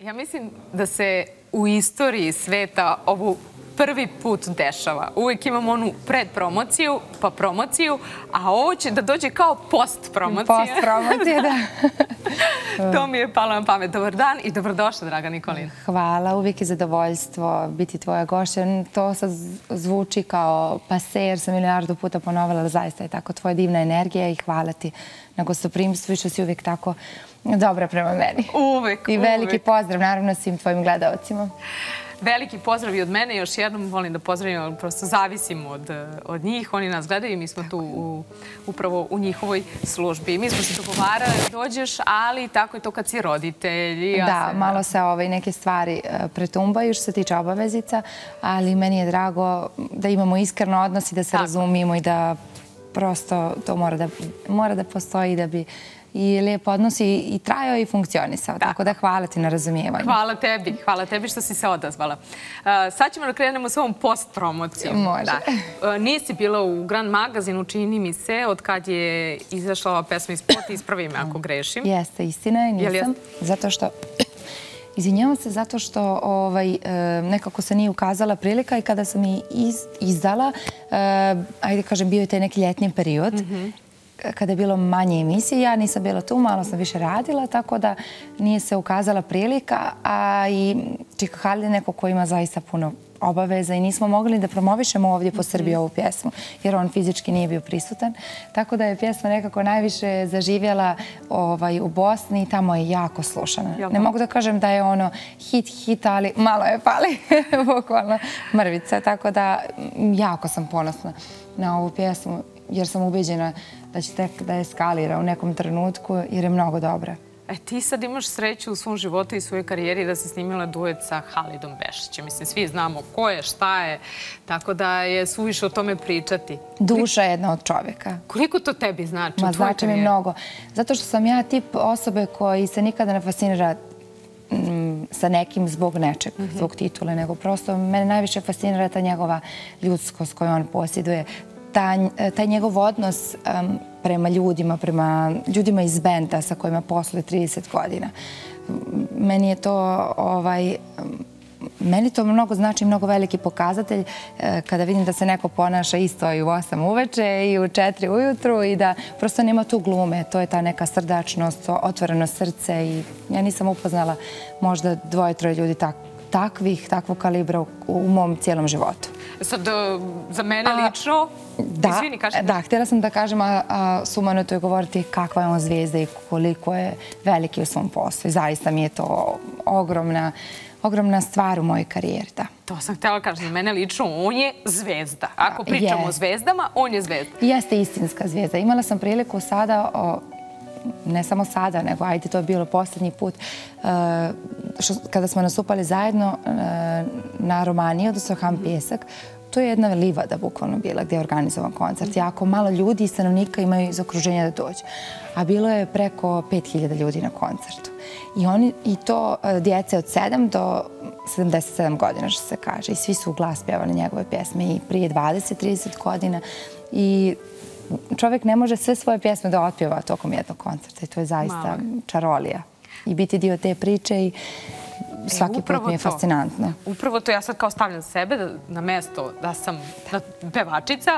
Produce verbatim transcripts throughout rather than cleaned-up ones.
Ja mislim da se u istoriji sveta ovu prvi put dešava. Uvijek imamo onu predpromociju, pa promociju, a ovo će da dođe kao post-promocija. Post-promocija, da. To mi je palo na pamet. Dobar dan i dobrodošla, draga Nikolina. Hvala, uvijek je zadovoljstvo biti tvoja gošća. To sad zvuči kao pase, jer sam milijardu puta ponovila, ali zaista je tako tvoja divna energija i hvala ti na gostoprimstvu i što si uvijek tako dobra prema meni. Uvijek, I veliki pozdrav, naravno, svim tvojim gledalcima. Veliki pozdrav i od mene. Još jednom volim da pozdravim, ali prosto zavisimo od, od njih. Oni nas gledaju i mi smo tu u, upravo u njihovoj službi. Mi smo se dogovarali da dođeš, ali tako je to kad si roditelj. Ja da, se, malo se ovaj, neke stvari pretumbaju što se tiče obavezica, ali meni je drago da imamo iskreno odnos i da se tako razumijemo i da prosto to mora da, mora da postoji da bi i lijep odnos i, i trajao i funkcionisao. Tako. Tako da hvala ti na razumijevanju. Hvala tebi. Hvala tebi što si se odazvala. Uh, sad ćemo da krenemo s ovom post-promocijom. Može. Da. Uh, nisi bila u Grand Magazinu, čini mi se, od kad je izašla ova pesma iz Spot, ispravi me ako grešim. Jeste, istina je, nisam. Jel zato što... Izvinjavam se zato što ovaj, nekako se nije ukazala prilika i kada sam i iz, izdala, ajde kažem, bio je taj neki ljetni period, mm-hmm. kada je bilo manje emisije. Ja nisam bila tu, malo sam više radila, tako da nije se ukazala prilika, a i Čika Halid je neko ko ima zaista puno obaveza i nismo mogli da promovišemo ovdje po Srbiji ovu pjesmu, jer on fizički nije bio prisutan. Tako da je pjesma nekako najviše zaživjela ovaj, u Bosni i tamo je jako slušana. Ne mogu da kažem da je ono hit, hit, ali malo je pali, bukvalno mrvica. Tako da jako sam ponosna na ovu pjesmu, jer sam ubeđena da će tek da eskalira u nekom trenutku, jer je mnogo dobra. E, ti sad imaš sreću u svom životu i svojoj karijeri da si snimila duet sa Halidom Bešićem. Mislim, svi znamo ko je, šta je, tako da je suviše o tome pričati. Duša je jedna od čovjeka. Koliko to tebi znači? Ma, znači mi mnogo. Zato što sam ja tip osobe koji se nikada ne fascinira mm, sa nekim zbog nečeg, mm-hmm. zbog titule, nego prosto mene najviše fascinira ta njegova ljudskost koju on posjeduje, taj, taj njegov odnos um, prema ljudima, prema ljudima iz benda sa kojima posluje trideset godina. Meni je to ovaj, meni to mnogo znači, mnogo veliki pokazatelj kada vidim da se neko ponaša isto i u osam uveče i u četiri ujutru i da prosto nema tu glume. To je ta neka srdačnost, otvoreno srce i ja nisam upoznala možda dvoje, troje ljudi tak, takvih, takvog kalibra u, u mom cijelom životu. Sad, za mene lično, da, izvini, kažem. Da, htjela sam da kažem, a, a sumanuto je govoriti kakva je on zvijezda i koliko je veliki u svom poslu. I zaista mi je to ogromna, ogromna stvar u mojoj karijeri, da. To sam htjela kažem, za mene lično, on je zvezda. Ako pričamo yes. o zvezdama, on je zvezda. Jeste istinska zvijezda. Imala sam priliku sada, o, ne samo sada, nego ajde, to je bilo posljednji put, uh, što, kada smo nastupali zajedno uh, na Romaniji, odnosno Ham Pjesak. To je jedna livada bukvalno bila gdje je organizovan koncert. Jako malo ljudi i stanovnika imaju iz okruženja da dođu. A bilo je preko pet hiljada ljudi na koncertu. I, oni, i to uh, djece od sedam do sedamdeset sedam godina, što se kaže. I svi su u glas pjevali njegove pjesme i prije dvadeset trideset godina. I čovjek ne može sve svoje pjesme da otpjeva tokom jednog koncerta i to je zaista Malo. čarolija. I biti dio te priče i svaki e, put mi je to. fascinantno. Upravo to ja sad kao stavljam sebe da, na mesto da sam da, pevačica.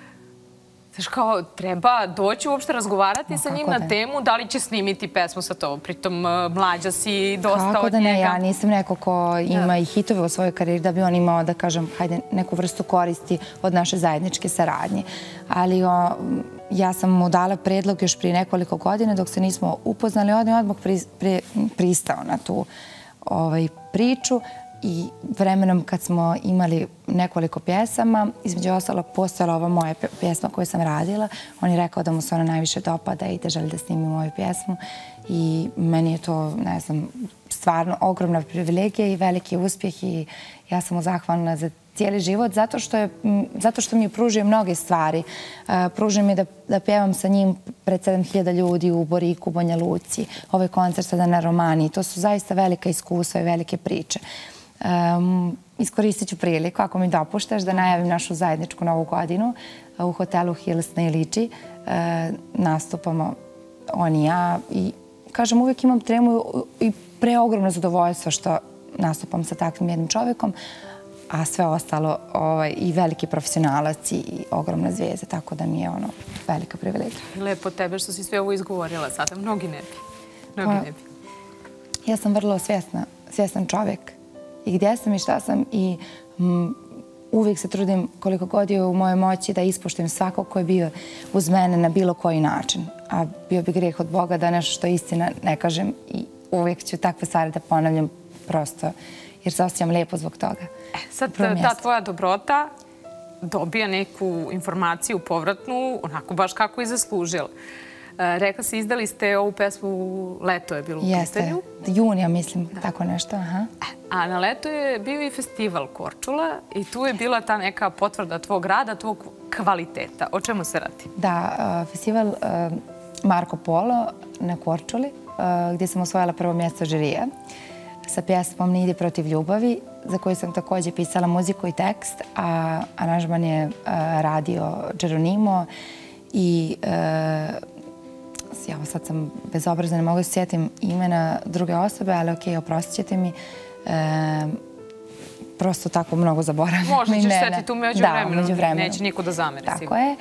Znaš, kao treba doći uopšte razgovarati no, sa njim na temu da li će snimiti pesmu sa tobom. Pritom mlađa si dosta kako od da ne, njega. Ja nisam neko ko ima da. i hitove u svojoj karijeri da bi on imao, da kažem, hajde, neku vrstu koristi od naše zajedničke saradnje. Ali o, ja sam mu dala predlog još prije nekoliko godina dok se nismo upoznali. On je odmah pri, pri, pristao na tu ovaj, priču. I vremenom kad smo imali nekoliko pjesama, između ostalo postojala ova moja pjesma koju sam radila, on je rekao da mu se ona najviše dopada i da želi da snimi moju pjesmu. I meni je to, ne znam, stvarno ogromna privilegija i veliki uspjeh i ja sam mu zahvalna za cijeli život zato što, je, zato što mi je pružio mnoge stvari. Uh, pružio mi je da, da pjevam sa njim pred sedam hiljada ljudi u Boriku, Banja Luci, ovaj koncert sada na Romaniji. To su zaista velika iskustva i velike priče. Um, iskoristit ću priliku, ako mi dopuštaš, da najavim našu zajedničku novu godinu u hotelu Hills na Iliči. Uh, nastupamo on i ja i kažem, uvijek imam tremu i preogromno zadovoljstvo što nastupam sa takvim jednim čovjekom, a sve ostalo i veliki profesionalac i ogromna zvijezda, tako da mi je ono velika privilegija. Lepo tebe što si sve ovo izgovorila sada, mnogi ne bi. Mnogi ne bi. Ja sam vrlo svjestan čovjek i gdje sam i šta sam i uvijek se trudim koliko god je u mojoj moći da ispoštujem svakog ko je bio uz mene na bilo koji način. A bio bi grijeh od Boga da nešto što je istina ne kažem i uvijek ću takve stvari da ponavljam prosto jer se osjećam lijepo zbog toga. Sad ta tvoja dobrota dobija neku informaciju povratnu, onako baš kako i zaslužila. Rekla si, izdali ste ovu pesmu Leto je bilo u pitanju. Jeste, junija mislim, tako nešto. A na Leto je bio i festival Korčula i tu je bila ta neka potvrda tvog rada, tvog kvaliteta. O čemu se radi? Da, festival Marko Polo na Korčuli, gdje sam osvojila prvo mjesto žirija sa pjesmom Ne ide protiv ljubavi, za koju sam također pisala muziku i tekst, a aranžman je radio Geronimo i evo sad sam bezobrazna, ne mogu se sjetim imena druge osobe, ali okej, oprostit ćete mi. Prosto tako mnogo zaboravim. Možda ćeš sjetiti tu među vremenu, neće niko da zameri. Tako je.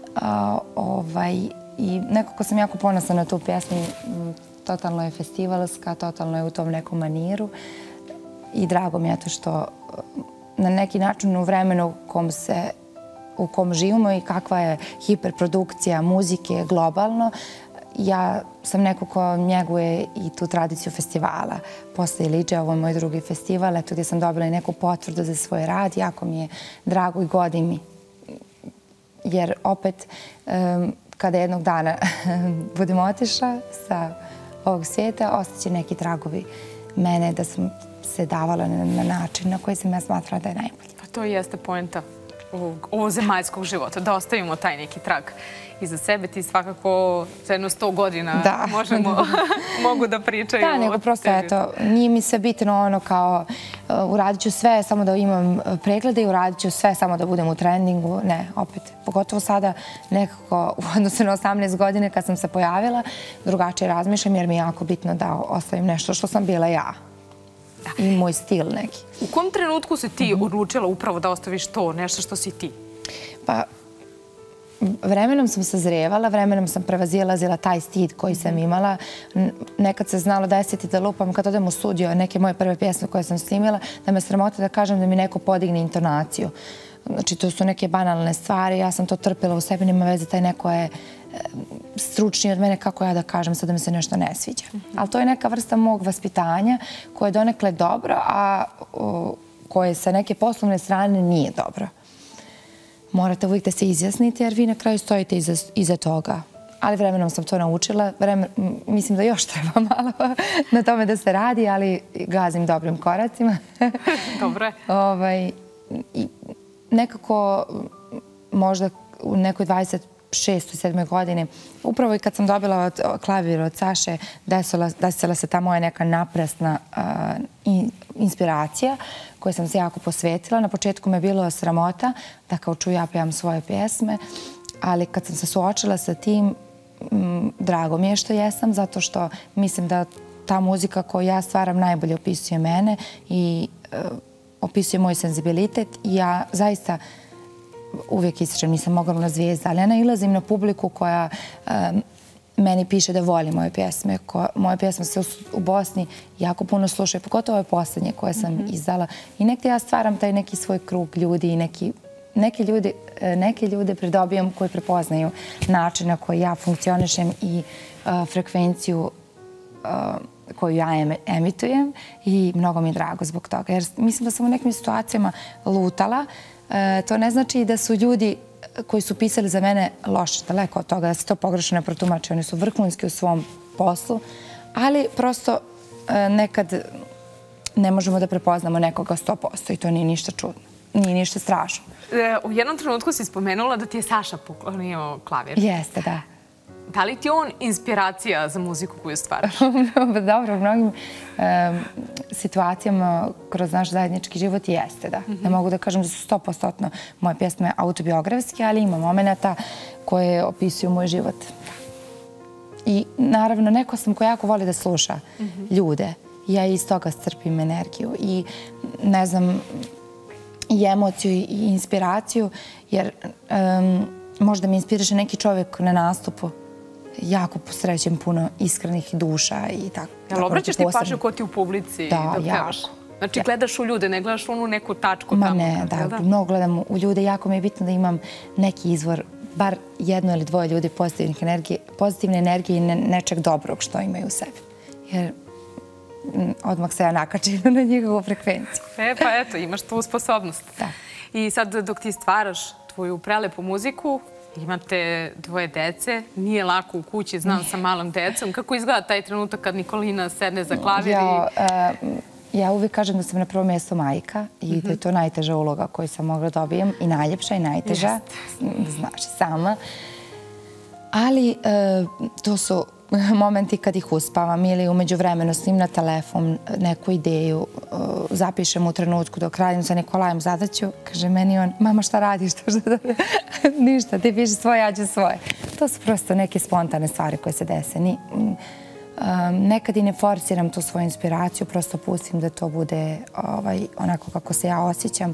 I nekako sam jako ponosna na tu pjesmu. Totalno je festivalska, totalno je u tom nekom maniru. I drago mi je to što na neki način u vremenu u kom se u kom živimo i kakva je hiperprodukcija muzike globalno, ja sam neko ko njeguje i tu tradiciju festivala. Posle Iliđe, ovo je moj drugi festival, eto gdje sam dobila i neku potvrdu za svoj rad. Jako mi je drago i godi mi. Jer opet, kada jednog dana budem otišla sa ovog svijeta, ostaće neki tragovi mene da sam se davala na način na koji sam ja smatrala da je najbolji. Pa to i jeste poenta ovog zemaljskog života, da ostavimo taj neki trag iza sebe. Ti svakako za jedno sto godina mogu da pričaju. Da, nego prosto, eto, nije mi sve bitno ono kao uradit ću sve samo da imam preglede i uradit ću sve samo da budem u trendingu. Ne, opet, pogotovo sada nekako u odnosu na osamnaest godine kad sam se pojavila, drugačije razmišljam jer mi je jako bitno da ostavim nešto što sam bila ja. I moj stil neki. U kom trenutku si ti odlučila upravo da ostaviš to, nešto što si ti? Pa, vremenom sam sazrijevala, vremenom sam prevazilazila taj stid koji sam imala. Nekad se znalo desiti da lupam, kad odem u studio, neke moje prve pjesme koje sam snimila, da me sramota da kažem da mi neko podigne intonaciju. Znači, to su neke banalne stvari, ja sam to trpila u sebi, nema veze, taj neko je stručniji od mene, kako ja da kažem sad da mi se nešto ne sviđa. Ali to je neka vrsta mog vaspitanja koje je donekle dobro, a koje sa neke poslovne strane nije dobro. Morate uvijek da se izjasnite jer vi na kraju stojite iza toga. Ali vremenom sam to naučila. Mislim da još treba malo na tome da se radi, ali gazim dobrim koracima. Dobro je. Nekako možda u nekoj dvadeset šestoj sedmoj godini, upravo i kad sam dobila klavir od Saše, desila se ta moja neka naprasna inspiracija koju sam se jako posvetila. Na početku me je bilo sramota da kao ču ja pevam svoje pjesme, ali kad sam se suočila sa tim, drago mi je što jesam, zato što mislim da ta muzika koju ja stvaram najbolje opisuje mene i opisuje moj senzibilitet i ja zaista uvijek ističem, nisam ogromna zvijezda, ali ja nailazim na publiku koja meni piše da voli moje pjesme. Moje pjesme se u Bosni jako puno slušaju, pogotovo ove posljednje koje sam izdala. I nekde ja stvaram taj neki svoj krug ljudi i neke ljude pridobijam koji prepoznaju način na koji ja funkcionišem i frekvenciju koju ja emitujem i mnogo mi je drago zbog toga. Jer mislim da sam u nekim situacijama lutala. To ne znači da su ljudi koji su pisali za mene loši, daleko od toga, da se to pogrešno ne protumače. Oni su vrhunski u svom poslu, ali prosto nekad ne možemo da prepoznamo nekoga sto posto i to nije ništa čudno. Nije ništa strašno. U jednom trenutku si spomenula da ti je Saša poklonio klavir. Jeste, da. Da li ti je on inspiracija za muziku koju stvaraš? Dobro, u mnogim situacijama kroz naš zajednički život jeste, da. Ne mogu da kažem da su sto posto moje pjesme autobiografske, ali ima momenta koje opisuju moj život. I naravno, neko sam ko jako voli da sluša ljude ja iz toga crpim energiju i ne znam, i emociju i inspiraciju, jer možda me inspiriše neki čovjek na nastupu. Jako posrećem puno iskrenih duša i tako. Jel obraćaš ti pažnju ko ti u publici dok pevaš? Znači gledaš u ljude, ne gledaš onu neku tačku tamo? Ma ne, da, mnogo gledam u ljude. Jako mi je bitno da imam neki izvor, bar jedno ili dvoje ljudi pozitivne energije i nečeg dobrog što imaju u sebi. Jer odmah se ja nakačim na njihovu frekvenciju. E, pa eto, imaš tu sposobnost. Da. I sad dok ti stvaraš tvoju prelepu muziku, imate dvoje dece, nije lako u kući, znam sa malom decom. Kako izgleda taj trenutak kad Nikolina sedne za klavir i... Ja uvijek kažem da sam na prvo mjesto majka i da je to najteža uloga koju sam mogla dobijem i najljepša i najteža, znaš i sama. Ali to su momenti kad ih uspavam ili umeđu vremenu snim na telefon neku ideju, zapišem u trenutku dok radim sa Nikolajem zadaću, kaže meni on, mama šta radiš? Ništa, ti piši svoje, ja ću svoje. To su prosto neke spontane stvari koje se dese. Nekad i ne forsiram tu svoju inspiraciju, prosto pustim da to bude onako kako se ja osjećam.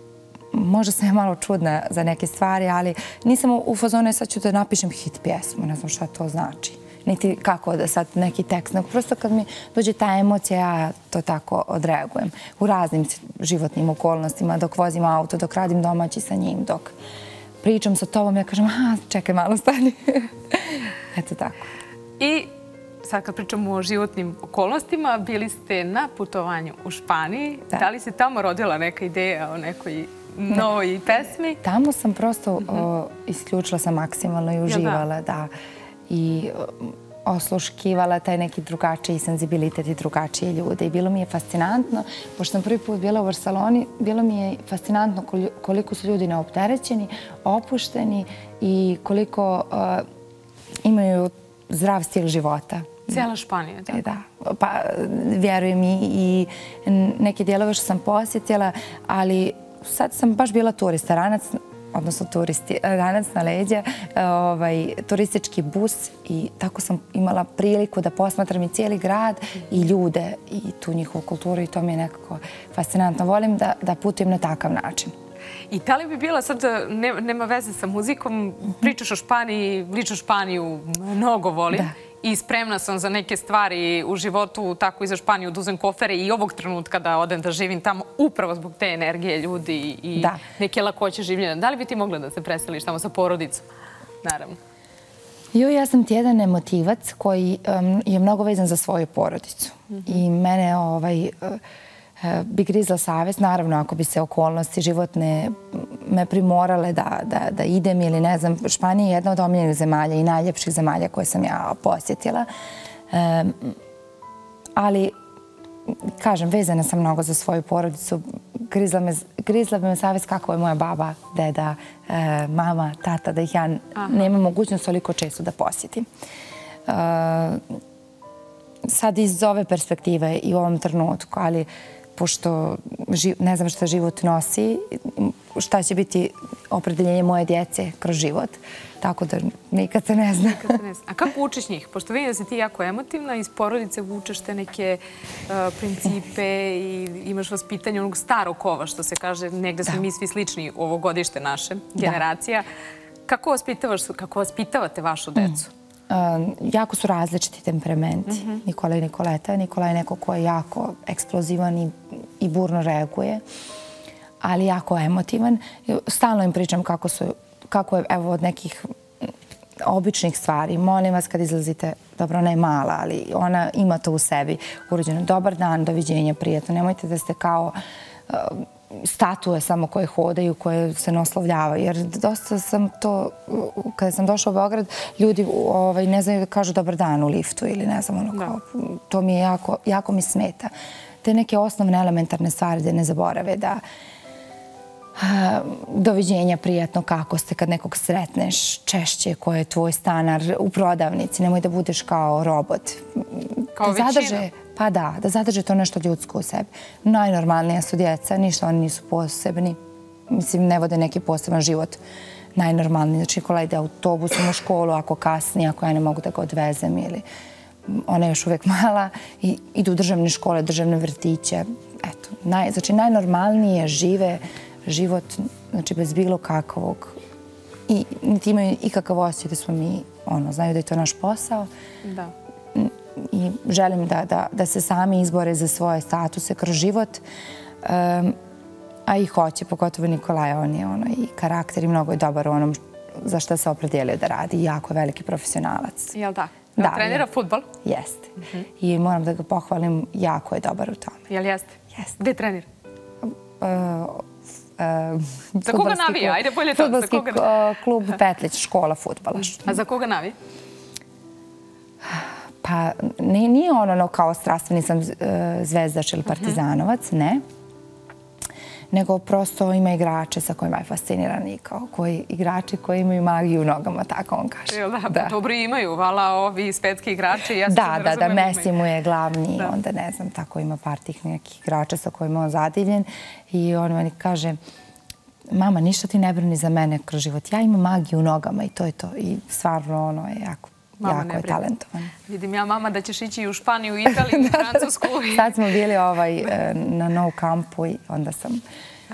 Možda sam ja malo čudna za neke stvari, ali nisam u fazonu sad ću da napišem hit pjesmu, ne znam šta to znači. Niti kako da sad neki tekst. Prosto kad mi dođe ta emocija, ja to tako odreagujem. U raznim životnim okolnostima, dok vozim auto, dok radim domaći sa njim, dok pričam sa tobom, ja kažem, aha, čekaj malo, stani. Eto tako. I sad kad pričamo o životnim okolnostima, bili ste na putovanju u Španiji. Da li se tamo rodila neka ideja o nekoj novoj pesmi? Tamo sam prosto isključila sam maksimalno i uživala, da. I osluškivala taj neki drugačiji senzibilitet i drugačije ljude. I bilo mi je fascinantno, pošto sam prvi put bila u Barceloni, bilo mi je fascinantno koliko su ljudi neopterećeni, opušteni i koliko imaju zdrav stil života. Cijela Španija, tako? Da. Pa, vjerujem i neke dijelove što sam posjetila, ali sad sam baš bila turista, ranac, odnosno ranac na leđa, turistički bus i tako sam imala priliku da posmatram i cijeli grad i ljude i tu njihovu kulturu i to mi je nekako fascinantno. Volim da putujem na takav način. I da li bi bila, sad nema veze sa muzikom, pričaš o Španiji, lično Španiju mnogo volim i spremna sam za neke stvari u životu, tako i za Španiju, da uzem kofere i ovog trenutka da odem da živim tamo upravo zbog te energije ljudi i neke lakoće življenja. Da li bi ti mogla da se preseliš tamo sa porodicom? Naravno. Jo, ja sam ti jedan emotivac koji je mnogo vezan za svoju porodicu. I mene ovaj... bi grizla savest, naravno ako bi se okolnosti životne me primorale da idem ili ne znam, Španija je jedna od omiljenih zemalja i najljepših zemalja koje sam ja posjetila. Ali, kažem, vezana sam mnogo za svoju porodicu. Grizla bi me savest kako je moja baba, deda, mama, tata, da ih ja nemam mogućnost toliko često da posjetim. Sad iz ove perspektive i u ovom trenutku, ali pošto ne znam šta život nosi, šta će biti opredeljenje moje djece kroz život. Tako da nikad se ne zna. A kako učiš njih? Pošto vidim da si ti jako emotivna, iz porodice vučeš te neke principe i imaš vaspitanje onog starog kova, što se kaže, negde smo mi svi slični u ovo godište naše, generacija. Kako vaspitavate vašu decu? Jako su različiti temperamenti. Nikola i Nikoleta. Nikola je neko ko je jako eksplozivan i burno reaguje, ali jako emotivan. Stalno im pričam kako je od nekih običnih stvari. Molim vas kad izlazite, dobro, ona je mala, ali ona ima to u sebi. Urođeno, dobar dan, doviđenja, prijatno. Nemojte da ste kao statue samo koje hodaju, koje se noslovljavaju. Jer dosta sam to, kada sam došla u Beograd, ljudi ne znaju da kažu dobar dan u liftu ili ne znam, ono kao, to mi je jako, jako mi smeta. Te neke osnovne elementarne stvari da ne zaborave, da doviđenja, prijatno, kako ste kad nekog sretneš češće, ko je tvoj stanar u prodavnici, nemoj da budeš kao robot. Kao većina? Pa da, da zadrže to nešto ljudsko u sebi. Najnormalnija su djeca, ništa oni nisu posebni. Mislim, ne vode neki poseban život. Najnormalniji. Znači, Nikola ide autobusom u školu, ako kasni, ako ja ne mogu da ga odvezem ili ona je još uvijek mala i idu u državne škole, državne vrtiće. Eto, naj, znači najnormalnije žive život, znači bez bilo kakvog i niti imaju ikakav osjećaj da smo mi, ono, znaju da je to naš posao. Da. I želim da, da, da se sami izbore za svoje statuse kroz život. Um, a i hoće, pogotovo Nikolaj, on je ono, i karakter i mnogo je dobar u onom za što se opredijelio da radi. Jako veliki profesionalac. Jel da? Da, trenira fudbal? Jeste. I moram da ga pohvalim, jako je dobar u tome. Jel jeste? Jeste. Gde trenira? Za koga navija? Ajde, bolje to. Fudbalski klub Petlić, škola fudbala. A za koga navija? Pa nije ono kao strastveni sam zvezdač ili partizanovac, ne. Nego prosto ima igrače sa kojima je fasciniran i kao koji igrači koji imaju magiju u nogama, tako on kaže. Jel da? Dobro imaju, vala ovi svetski igrači. Da, da, da, Messi mu je glavni, onda ne znam, tako ima par tih nekih igrača sa kojima je on zadivljen i on meni kaže, mama, ništa ti ne brini za mene kroz život, ja imam magiju u nogama i to je to. I stvarno ono je jako, jako je talentovan. Vidim ja, mama, da ćeš ići u Španiju, Italiju, Francusku. Sad smo bili na Nou Campu i onda sam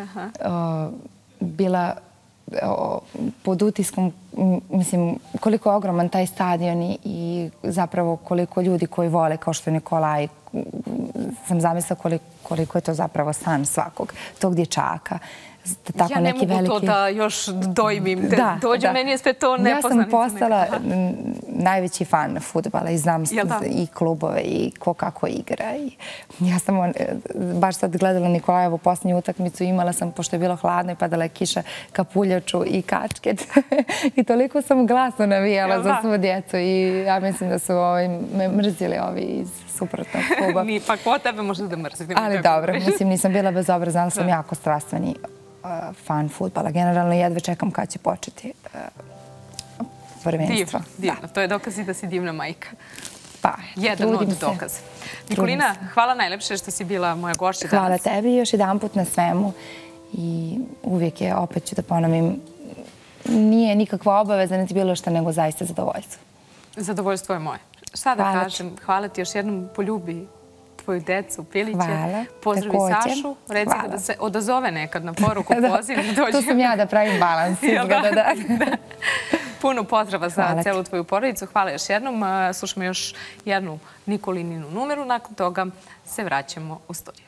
bila pod utiskom, mislim, koliko je ogroman taj stadion i zapravo koliko ljudi koji vole, kao što je Nikolaj, sam zamislila koliko je to zapravo san svakog tog dječaka. Ja ne mogu to da još dojmim. Dođe, meni je sve to nepoznanica. Ja sam postala najveći fan fudbala i znam i klubove i ko kako igra. Ja sam baš sad gledala Nikolajevu posljednju utakmicu, imala sam, pošto je bilo hladno i padala je kiša, kapuljaču i kačket. I toliko sam glasno navijala za svu djecu i ja mislim da su me mrzili ovi iz suprotnog kluba. Pa ko tebe može da mrziti? Ali dobro, mislim, nisam bila bezobrazna, ali sam jako strastveni fan fudbala. Generalno jedva čekam kad će početi prvenstvo. Divno. To je dokaz i da si divna majka. Pa, jedan od dokaza. Nikolina, hvala najlepše što si bila moja gošća danas. Hvala tebi još jedan put na svemu i uvijek je, opet ću da ponovim, nije nikakva obaveza, niti bilo što, nego zaista zadovoljstvo. Zadovoljstvo je moje. Šta da kažem? Hvala ti još jednom, poljubi tvoju decu, Piliće. Hvala. Pozdravi Sašu. Reci ga da se odazove nekad na poruku, poziv. Tu sam ja da pravim balans. Puno pozdrava za celu tvoju porodicu. Hvala još jednom. Slušamo još jednu Nikolininu numeru. Nakon toga se vraćamo u studiju.